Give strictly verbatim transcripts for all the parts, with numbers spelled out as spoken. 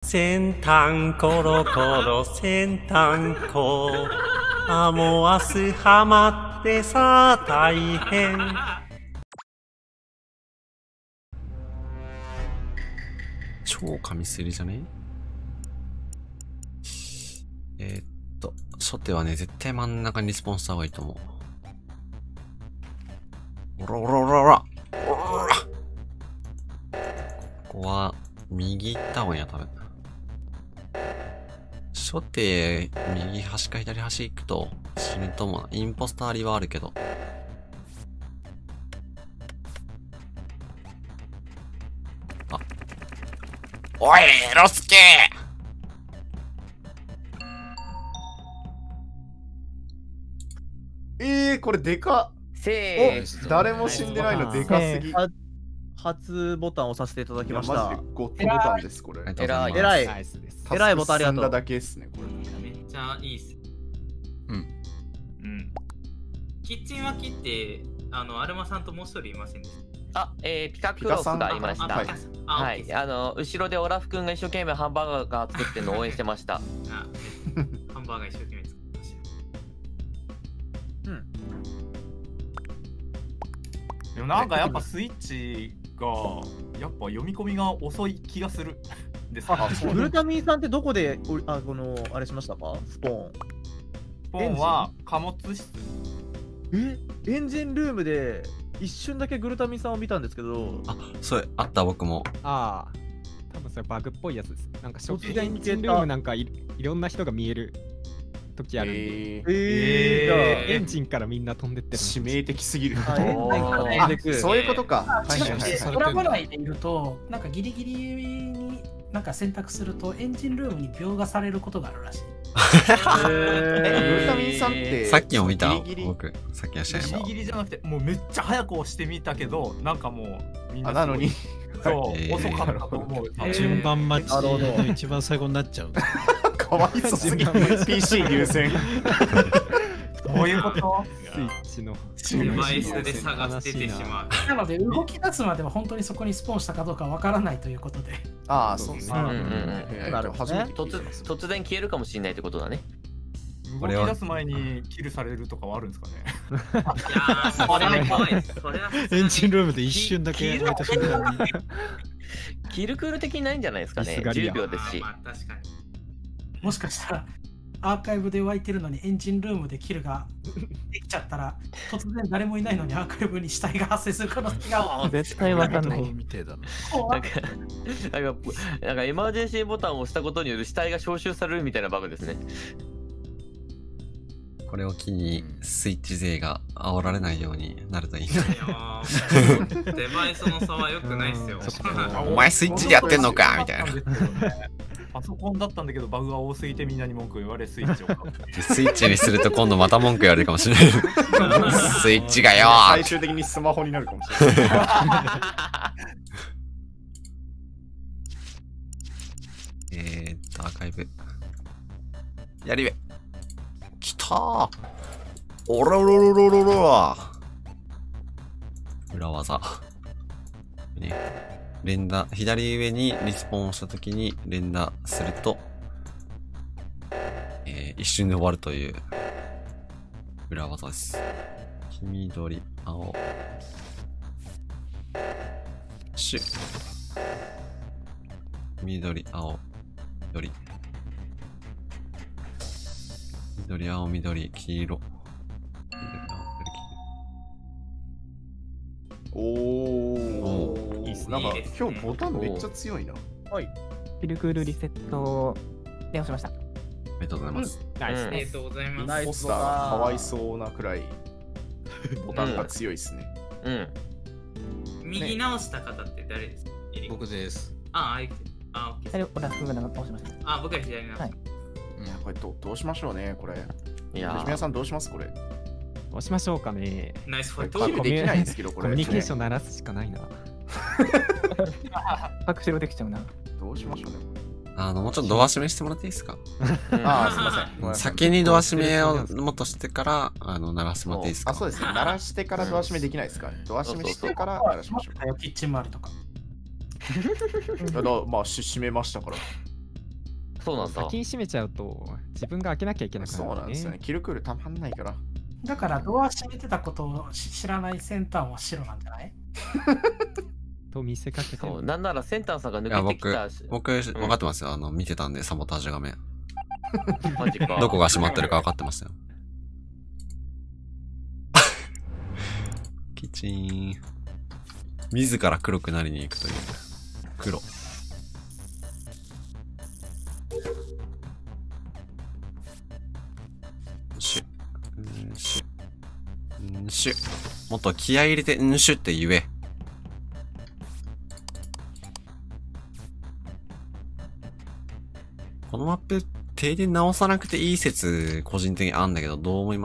先端コロコロ先端コあもう明日ハマってさあ大変。超神すりじゃね？えー、っと初手はね絶対真ん中にリスポンした方がいいと思う。おらおらおらおらおら、ここは右行った方がいいや多分。初手右端か左端行くと死ぬと思うな。インポスターリはあるけど。あ、おいロスケえー、これでかっ。 せーお、誰も死んでないのでかすぎ。 初ボタンを押させていただきました。 マジでゴッドボタンです、これ。 えらい。えらい。えらいボタンありがとう。 進んだだけですね、これ。 めっちゃいいっす。 うん。 うん。キッチン脇って、あの、アルマさんともう一人いませんでした。 あ、えー、ピカクロスがいました。はい。はい、あの、後ろでオラフ君が一生懸命ハンバーガー作ってるのを応援してました。あ、 ハンバーガー一生懸命作ってました。 うん。 でもなんかやっぱスイッチがやっぱ読み込みが遅い気がするですか。 グルタミンさんってどこであこのあれしましたか？スポーン。 スポーンは貨物室。 え？エンジンルームで一瞬だけグルタミンさんを見たんですけど。 あ、それあった僕も。 ああ、多分それバグっぽいやつです。なんか初期エンジンルームなんか い, いろんな人が見える時あるんで。えー、えー、じゃあエンジンからみんな飛んでってる。 致命的すぎる。 あ、エンジンから飛んでく。 そういうことか。 はいはいはい。トラブ内でいると、なんかギリギリになんか選択するとエンジンルームに描画されることがあるらしい。 え、グルタミンさんってさっきも見た僕、さっきの試合も。 ギリギリじゃなくて、もうめっちゃ早く押してみたけど、なんかもうみんななのにそう、遅かったと思う。 順番待ちで一番最後になっちゃう。 かわいそうすぎる。ピーシー 優先。 どういうこと？ スイッチのデバイスで探しててしまう。 なので動き出すまでは本当にそこにスポーンしたかどうかわからないということで。 ああ、そうですね。 突然消えるかもしれないってことだね。 動き出す前にキルされるとかはあるんですかね。 いやー、それは怖い。それはエンジンルームで一瞬だけやめた瞬間に。 キルクール的にないんじゃないですかね。じゅうびょうですし。 まあ確かに。 もしかしたらアーカイブで湧いてるのにエンジンルームでキルができちゃったら突然誰もいないのにアーカイブに死体が発生する可能性が絶対わかんない。 みてえだな。 なんかなんかなんかエマージェンシーボタンを押したことによる死体が招集されるみたいなバグですね。 これを機にスイッチ勢が煽られないようになるといいね。 デバイスの差は良くないっすよ。 お前スイッチでやってんのかみたいな。 パソコンだったんだけどバグが多すぎてみんなに文句言われスイッチを買う。 スイッチにすると今度また文句言われるかもしれない。スイッチがよー。 最終的にスマホになるかもしれない。 えーっとアーカイブ。やりべ。きたー。おらろろろろろ。裏技。ね。連打、左上にリスポーンをしたときに連打すると、えー、一瞬で終わるという裏技です。黄緑、青。シュ。緑、青、緑。緑、青、緑、黄色。 おお、いいっすね。なんか今日ボタンめっちゃ強いな。 はい。 ピルクールリセットで押しました。 ありがとうございます。 ナイス。ありがとうございます。 ポスターがかわいそうなくらいボタンが強いですね。 うん。 右直した方って誰ですか？ 僕です。 あ、あいつ。あ、オッケー。 オラフが押しました。 あ、僕は左直した。 いや、これどどうしましょうね、これ。 いや、 皆さんどうしますこれ？ 押しましょうかね。 ナイスファイト。 キルできないんですけど、これ。 コミュニケーション鳴らすしかないな。 拍手できちゃうな。 どうしましょうね。 あの、もうちょっとドア閉めしてもらっていいですか？ ああ、すみません。 先にドア閉めをもっとしてから、あの、鳴らしてもらっていいですか？ あ、そうですね。鳴らしてからドア閉めできないですか？ドア閉めしてから鳴らしましょう。 キッチン周りとか。 まあ、し閉めましたから。 そうなんだ。 先に閉めちゃうと自分が開けなきゃいけなくなる、ね。 そうなんですよね。キルクールたまんないから。 だからドア閉めてたことを知らないセンターは白なんじゃない？ と見せかけて。 そう、なんならセンターさんが抜けてきたし。 僕、僕、分かってますよ。あの、見てたんで、サボタージュ画面。 マジか。 どこが閉まってるか分かってましたよ。キチン。自ら黒くなりに行くという。黒。シュ。んシュ。んシュ。もっと気合い入れて、んシュって言え。このマップ、停電直さなくていい説、個人的にあんだけど、どう思います？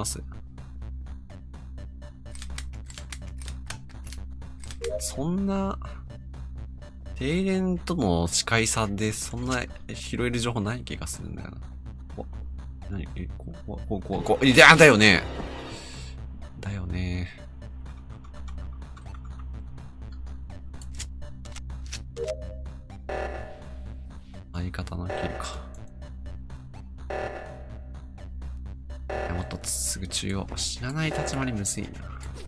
そんな、停電との近い差で、そんな拾える情報ない気がするんだよな。お、なに、え、こう、こう、こう、こう、いや、だよね。だよね。相方のキルか。いや、もっとすぐ中央。知らない立ち回りむずいな。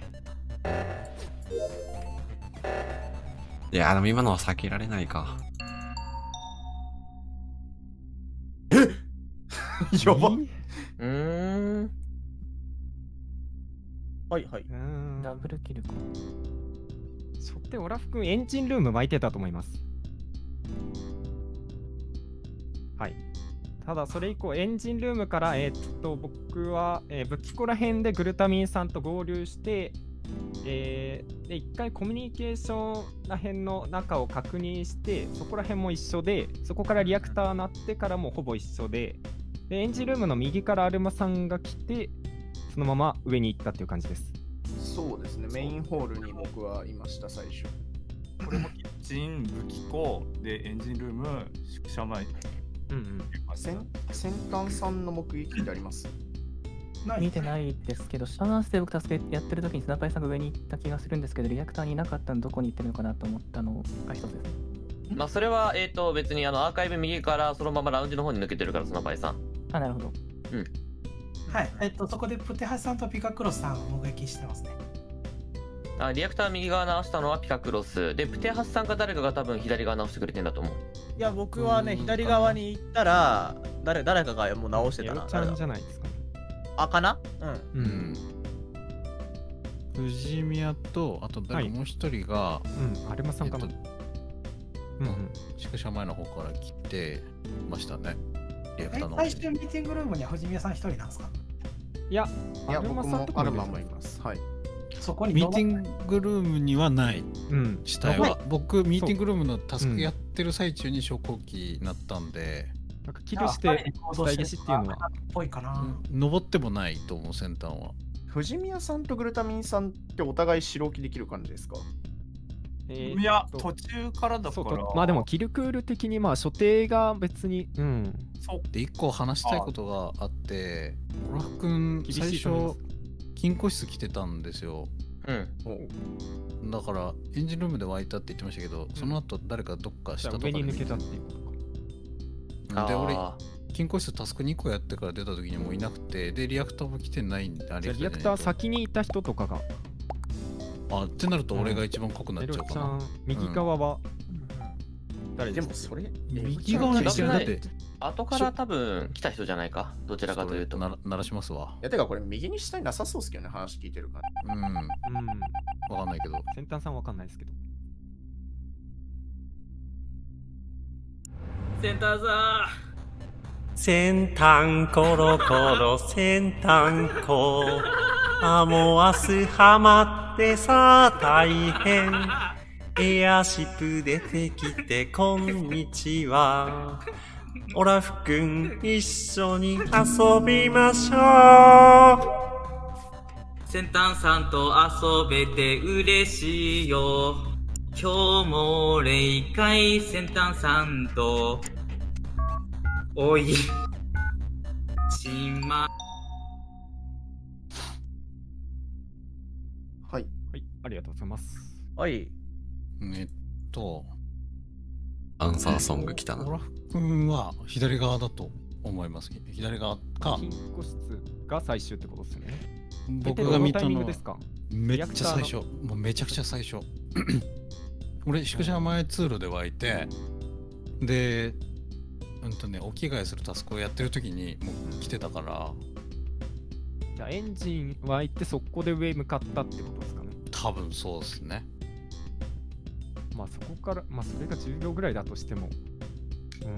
いや、でも今のは避けられないか。 えやばっ。 うーん。 はいはい。 ダブルキルか。 そってオラフ君エンジンルーム巻いてたと思います。はい。ただそれ以降エンジンルームからえー、っと僕は、えー、武器庫ら辺でグルタミンさんと合流して、えー、で一回コミュニケーションら辺の中を確認してそこら辺も一緒でそこからリアクター鳴ってからもほぼ一緒で、でエンジンルームの右からアルマさんが来てそのまま上に行ったっていう感じです。 そうですね、メインホールに僕はいました最初。 これもキッチン、武器庫でエンジンルーム、宿舎前。 うんうん。 先先端さんの目撃ってあります？ 見てないですけど、シャワースで僕助けやってる時にスナパイさんが上に行った気がするんですけど、リアクターにいなかったのどこに行ってるのかなと思ったのが一つですね。 まあそれは、えっ、ー、と別にあのアーカイブ右からそのままラウンジの方に抜けてるから、スナパイさん。 あ、なるほど。 うん。 はい、えっと、そこでプテハさんとピカクロスさんを目撃してますね。 あ、リアクター右側直したのはピカクロスで、プテハスさんか誰かが多分左側直してくれてんだと思う。 いや、僕はね、左側に行ったら、誰誰かがもう直してたな。 ちゃんじゃないですかね。 あ、かな？ うん。うん。藤宮と、あと誰かもう一人が、 はい、うん、アルマさんかな。えっと、 うんうん。宿舎前の方から来てましたね。リアクターの。 最終ミーティングルームには藤宮さん一人なんですか？ いや、 いや、僕もアルマもいます。はい。 そこにミーティングルームにはない。 うん。 死体は。僕、ミーティングルームのタスクやってる最中に昇降機になったんで。 なんかキルして死体消しっていうのは。 ぽいかな。 登ってもないと思う、先端は。 藤宮さんとグルタミンさんってお互い白置きできる感じですか？ えー、いや、途中からだから。 まあでも、キルクール的にまあ所定が別に。うん。 そうで、一個話したいことがあって、オラフ君、最初、金庫室来てたんですよ。 うん。 だから、エンジンルームで湧いたって言ってましたけど、うん、その後誰かどっか下とかで上に抜けたっていうことか。で、俺、金庫室タスクにこやってから出た時にもういなくて、で、リアクターも来てないんで、あれリアクター先にいた人とかが。 あ、ってなると俺が一番濃くなっちゃうかな。 うん、右側は、 うん、誰でもそれ右側の人だって。 後から多分来た人じゃないか、どちらかというと。 な鳴らしますわ。 いや、てかこれ右に下になさそうっすけどね、話聞いてるから。 うん。うん。わかんないけど。 先端さんわかんないですけど。 センターさん。先端コロコロ先端コ。あ、もう明日ハマってさ、大変。エアシップ出てきて、こんにちは。オラフくん、一緒に遊びましょう。先端さんと遊べて嬉しいよ。今日も霊界先端さんと。おい。しま。 はい。 はい、ありがとうございます。 はい。 えっと、 アンサーソング来たな。 オラフ君は左側だと思います。左側か。 金庫室が最終ってことですよね。 僕が見たタイミンのはグですか？ めっちゃ最初。もうめちゃくちゃ最初。俺、宿舎前通路で湧いて、で、うんとね、お着替えするタスクをやってる時にもう来てたから。 じゃあエンジン湧いてそこで上向かったってことですかね。 多分そうですね。 まあそこから、まあそれがじゅうびょうぐらいだとしても、うん、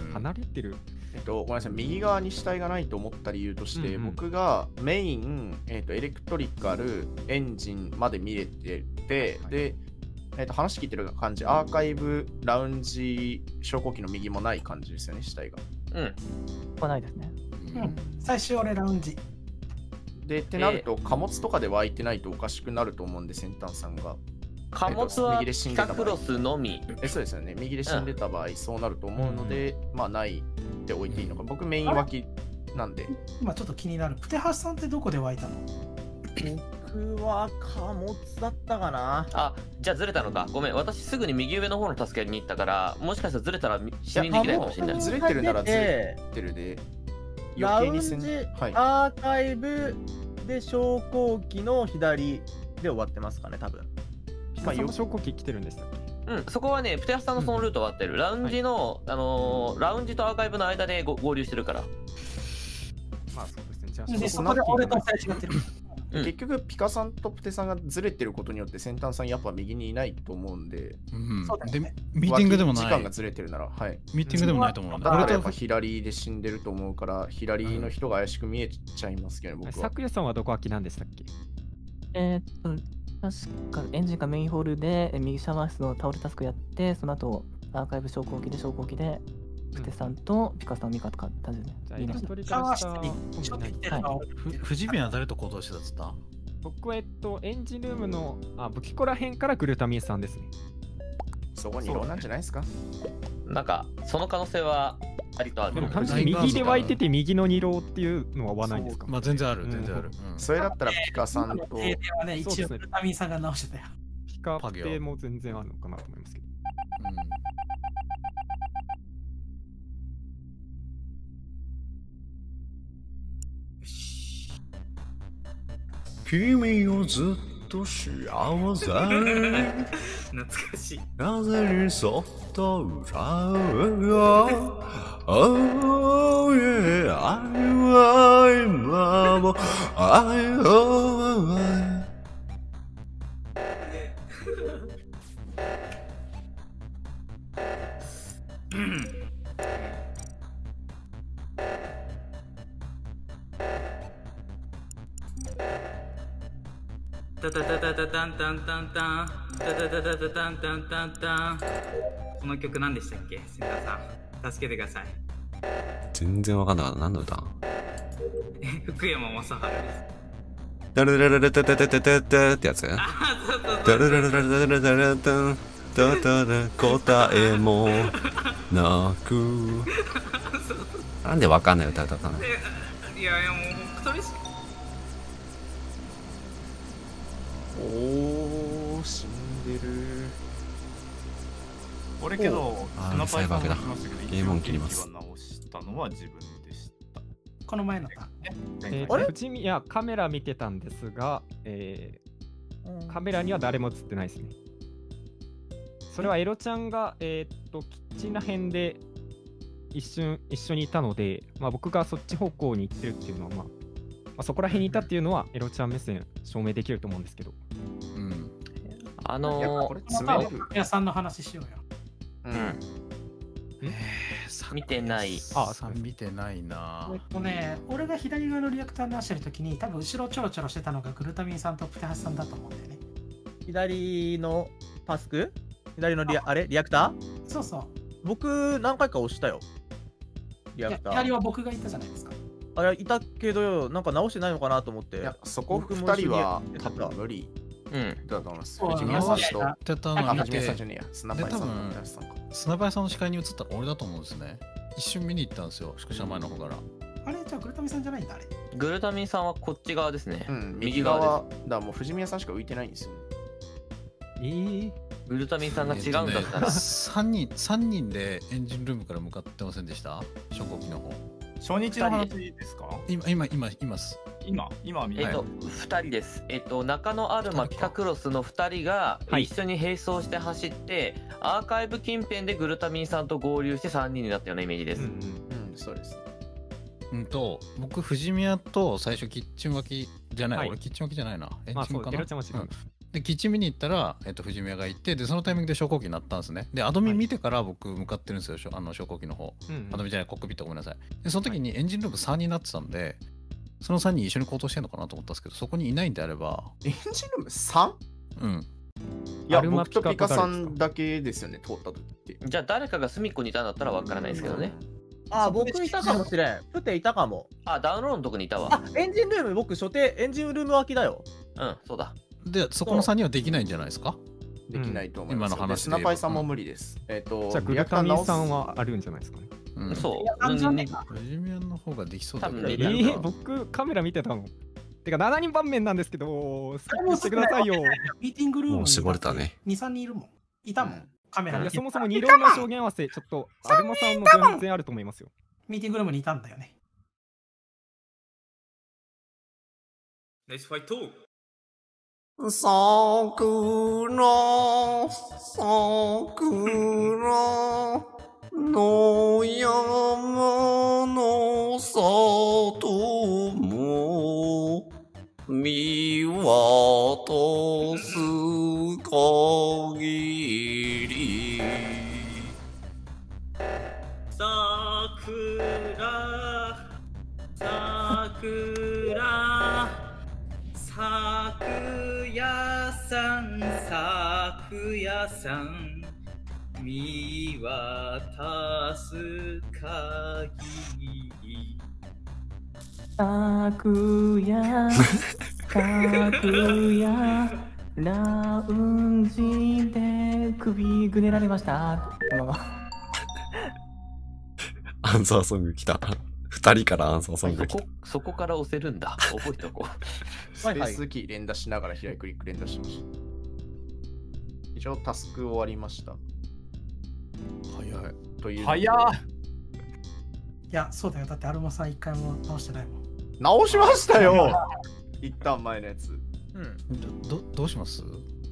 離れてる。 えっと、ごめんなさい、右側に死体がないと思った理由として、うんうん、僕がメイン、えっと、エレクトリカル、エンジンまで見れてて、はい、で、えっと、話聞いてる感じ、アーカイブ、ラウンジ、昇降機の右もない感じですよね、死体が。 うん。 はないですね。 うん。最初俺ラウンジ。 で、ってなると、貨物とかで湧いてないとおかしくなると思うんで、先端さんが。 貨物はピカクロスのみ。 え、そうですよね。右で死んでた場合、うん、そうなると思うので、うん、まあ、ないって置いていいのか。僕、メイン脇なんで。 今ちょっと気になる。プテハスさんってどこで湧いたの？ 僕は貨物だったかな。 あ、じゃあずれたのか。ごめん、私すぐに右上の方の助けに行ったから、もしかしたらずれたら死にできないかもしれない。 ずれてるならずれてるで。 余計にラウンジ、はい、アーカイブで昇降機の左で終わってますかね、多分。 まあ、昇降機来てるんでしたっけ？ うん、そこはね、プテハスさんのそのルートは合ってる。ラウンジの、はい、あのー、ラウンジとアーカイブの間でご合流してるから。 まあそうですね。じゃあそこで俺と最初ってる。 うん、結局ピカさんとプテさんがずれてることによって先端さんやっぱ右にいないと思うんで、 うん、でミーティングでもない時間がずれてるなら、はい、 ミーティングでもないと思う。 だからやっぱ左で死んでると思うから左の人が怪しく見えちゃいますけど、うん、僕は。 昨夜さんはどこ空きなんでしたっけ？ えー、っと確かエンジンかメインホールで右シャワー室のタオルタスクやって、その後アーカイブ昇降機で昇降機でプテさんとピカさんを見かった感じでね。 じゃあ今一人からした藤宮は誰と行動してたっつった？ 僕はえっとエンジンルームのあ武器庫ら辺からグルタミンさんですね。 そこにいろなんじゃないですか？ なんかその可能性はありとある。 でも単純に右で湧いてて右のに浪っていうのは合わないんですか？ まあ全然ある全然ある。 うん、それだったらピカさんと。 停電はね一応グルタミンさんが直してたよ。 ピカっても全然あるのかなと思いますけど。 君をずっと幸せ懐かしい風にそっと歌うよ Oh yeah Iは今も愛をタタタタタタンタンタンタンタタタタタタンタンタンタン。この曲何でしたっけ？センターさん助けてください。 全然わかんなかった。何の歌？ 福山雅治です。 ダルダルダルダルダルダルダルってやつ？ダルダルダルダルダルダルダルダル答えもなく。なんでわかんない歌だったの？ いやいやもうそれしか。 おー、死んでる。 俺けど、 あー、サイバーだ。ゲーム音切ります。 直したのは自分でした。 この前のか。 えー、藤宮カメラ見てたんですが、えー、カメラには誰も映ってないですね。それはエロちゃんが、えー、っとキッチンら辺で一瞬一緒にいたので、まあ、僕がそっち方向に行ってるっていうのは、まあまあ、そこら辺にいたっていうのはエロちゃん目線証明できると思うんですけど。 うん。あのー、 これ詰める屋さんの話しようよ。 うん。えー、見てない。 あ、さん見てないな。 えっとね、俺が左側のリアクター出してるときに、多分後ろちょろちょろしてたのがグルタミンさんとプテハスさんだと思うんだよね。 左のタスク？左のリア、あれリアクター？ そうそう。 僕、何回か押したよ。リアクター。 左は僕がいたじゃないですか。 あれ、いたけど、なんか直してないのかなと思って。いや、 そこふたりは多分無理。うん。だと思います。藤宮さんと。あ、藤宮さんじゃねえや。スナパイさんとスナパイさんの視界に映ったの俺だと思うんですね。一瞬見に行ったんですよ、宿舎前の方から。 あれ、じゃあグルタミンさんじゃないんだ、あれ。 グルタミンさんはこっち側ですね。 うん、右側。だからもう藤宮さんしか浮いてないんですよ。 えー、 グルタミンさんが違うんだったら、 さんにんさんにんでエンジンルームから向かってませんでした？初号機の方。 初日の話ですか？ 今今今います。 今今見えっとふたりです。えっと中野アルマピカクロスのふたりが一緒に並走して走って、アーカイブ近辺でグルタミンさんと合流してさんにんになったようなイメージです。 うん、うん、そうです。 うんと僕藤宮と最初キッチン脇じゃない、 はい、 俺キッチン脇じゃないな。エンまあジンかな。 そう、うん、 でキッチン見に行ったら、えっと、藤宮がいて、でそのタイミングで昇降機になったんですね。でアドミ見てから僕向かってるんですよ、あの昇降機の方、うんうん、アドミじゃないコックピット、ごめんなさい。でその時にエンジンルームさんになってたんで、そのさんにん一緒に行動してんのかなと思ったんですけど、そこにいないんであれば。 エンジンルーム さん？ うん。 いや、僕とピカさんだけですよね、通った時って。 じゃあ誰かが隅っこにいたんだったらわからないですけどね。 あ、僕いたかもしれん。プテいたかも。 あ、ダウンロードのとこにいたわ。 あ、エンジンルーム、僕、所定、エンジンルーム脇だよ。 うん、そうだ。 で、そこのさんにんはできないんじゃないですか？ できないと思います。 今の話で。 スナパイさんも無理です。えっと、 じゃあ、グルタミンさんはあるんじゃないですかね。 うん、そう。 藤宮の方ができそうだけど。 えー、僕、カメラ見てたの。てか、しちにん盤面なんですけど、スキップしてくださいよ。 ミーティングルームに絞れたね。 に、さんにんいるもん。いたもん。カメラに。 そもそも二郎の証言合わせ、ちょっと、アルマさんの全然あると思いますよ。 ミーティングルームにいたんだよね。 ナイスファイト。 桜、桜の山の里も見渡す限り桜桜咲夜さん咲夜さん見渡す限り昨夜昨夜ラウンジで首ぐねられましたアンサーソング来た。二人からアンサーソング来た。 そこ、そこから押せるんだ。覚えておこう。 スペースキー連打しながら左クリック連打しました。以上、タスク終わりました。 早い。 という。 早っ。 いや、そうだよ。だってアルマさん一回も直してないもん。 直しましたよ一旦前のやつ。 うん。ど、どうします？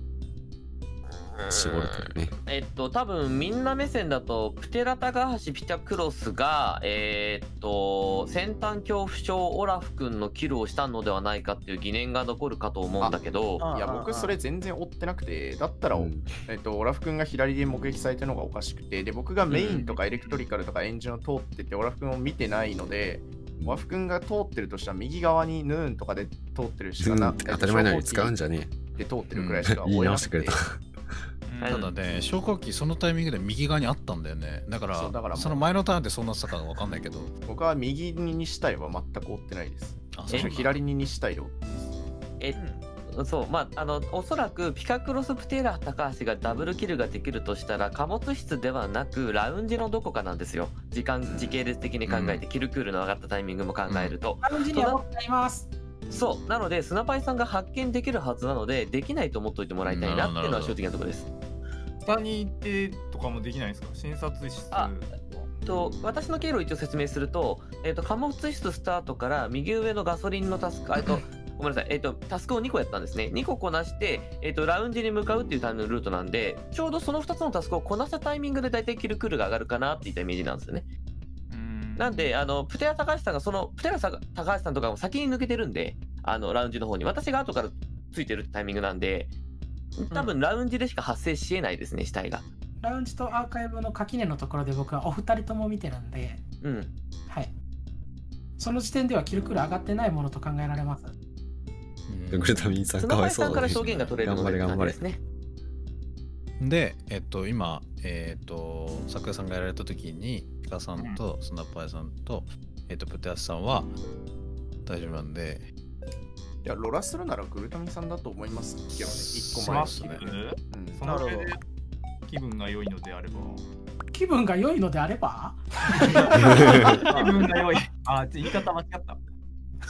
絞れてるね。 えっと多分みんな目線だとプテラタガハシピタクロスがえー、っと先端恐怖症オラフ君のキルをしたのではないかっていう疑念が残るかと思うんだけど、 いや僕それ全然追ってなくて、だったら、うん、えっとオラフ君が左で目撃されてるのがおかしくて、で僕がメインとかエレクトリカルとかエンジンを通ってて、オラフ君を見てないので、オラフ君が通ってるとしたら右側にヌーンとかで通ってるしかなくて、 当たり前のように使うんじゃねえで通ってるくらいしか思えなくて。 ただね、昇降機そのタイミングで右側にあったんだよね。だから、そ, だからその前のターンでそうなってたかわかんないけど。 僕は右に西体は全く追ってないです。あ、そう左に西体を。 え、うん、そう、まあ、あの、おそらくピカクロスプテラ高橋がダブルキルができるとしたら、貨物室ではなく、ラウンジのどこかなんですよ。時間、時系列的に考えて、うん、キルクールの上がったタイミングも考えると。 ラウンジにはあります。 そう、なので、スナパイさんが発見できるはずなので、できないと思っといてもらいたいなっていうのは正直なところです。 下に行ってとかもできないですか？診察室。 あと私の経路を一応説明すると、えー、と貨物室スタートから右上のガソリンのタスク、えっとごめんなさい、えー、とタスクをにこやったんですね。にここなして、えー、とラウンジに向かうっていうタイムのルートなんで、ちょうどそのふたつのタスクをこなしたタイミングで大体キルクールが上がるかなっていったイメージなんですよね。んなんであのプテラ高橋さんがそのプテラ高橋さんとかも先に抜けてるんで、あのラウンジの方に私が後からついてるタイミングなんで、多分ラウンジでしか発生しえないですね、死体が。 ラウンジとアーカイブの垣根のところで僕はお二人とも見てるんで、 うん、 はい。その時点ではキルクール上がってないものと考えられます。 グルタミンさんかわいそうだね。 スナパイさんから証言が取れるので頑張れですね。 で、えっと今えっと桜さんがやられた時にピカさんとスナパイさんと、うん、えっとプテアスさんは大丈夫なんで。 いや、ロラするならグルタミンさんだと思いますけどね、一個前ですね。うん、その上で気分が良いのであれば。 気分が良いのであれば気分が良い。あ、言い方間違った。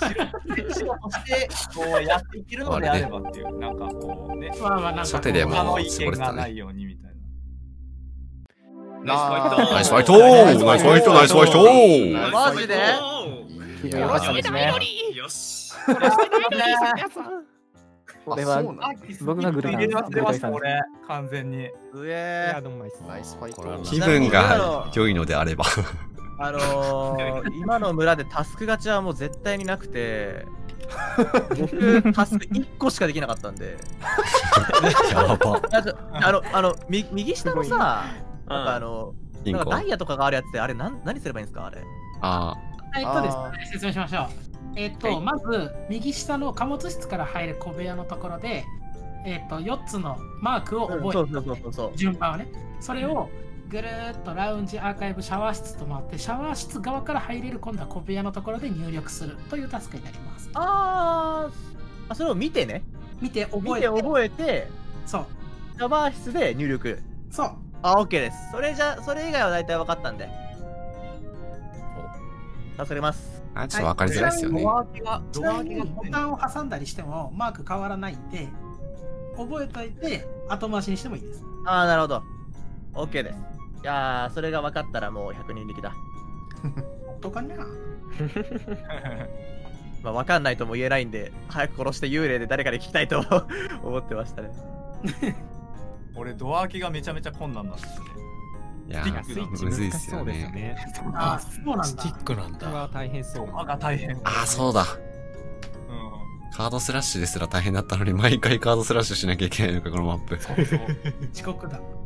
白としてこうやっていけるのであればっていう、なんかこうね、 まあまあなんか初手でも他のう意見が絞れてたね。 ないようにみたいな。 ナイスファイトナイスファイトナイスファイトナイスファイトナイスファイトマジで気分良かったですね。 よし。 これはあそうなんだ僕がグルタン入れ忘れました、 グルタン俺。完全に。 ういえや、どんまいっす。 ナイスファイト。 気分が良いのであれば。 あのー、今の村でタスク勝ちはもう絶対になくて、僕、タスクいっこしかできなかったんで。 やば。 あとあの、あの、み右下のさ、なんかあの、 インコなんかダイヤとかがあるやつって、あれなん何すればいいんですかあれ。 あえっとですね、説明しましょう。えっと、まず、右下の貨物室から入る小部屋のところで、えっと、よっつのマークを覚えて、 そうそうそうそう。 順番をね、それをぐるーっとラウンジ、アーカイブ、シャワー室と回って、シャワー室側から入れる今度は小部屋のところで入力するというタスクになります。 あーあ、それを見てね。 見て覚見えて、 て覚えて、 そう、 シャワー室で入力。 そう。 あ、OK です。それじゃ、それ以外は大体分かったんで。助かります。 あ。ちょっと分かりづらいですよね。 ちなみにボタンを挟んだりしてもマーク変わらないんで、覚えといて後回しにしてもいいです。 ああ、なるほど。OK です。いやー、それが分かったらもうひゃくにん力だ。 どうかなまあ、分かんないとも言えないんで、早く殺して幽霊で誰かに聞きたいと思ってましたね。 俺、ドア開けがめちゃめちゃ困難なんですよね。 いやスイッチむずいっ難しそうすよね。 ですよね。 あ、そうなんだ。 スティックなんこれはだ。 大変そう。 ドアが大変。 ああ、そうだ。 うん。 カードスラッシュですら大変だったのに、毎回カードスラッシュしなきゃいけないのか、このマップ。 そうそう。 遅刻だ。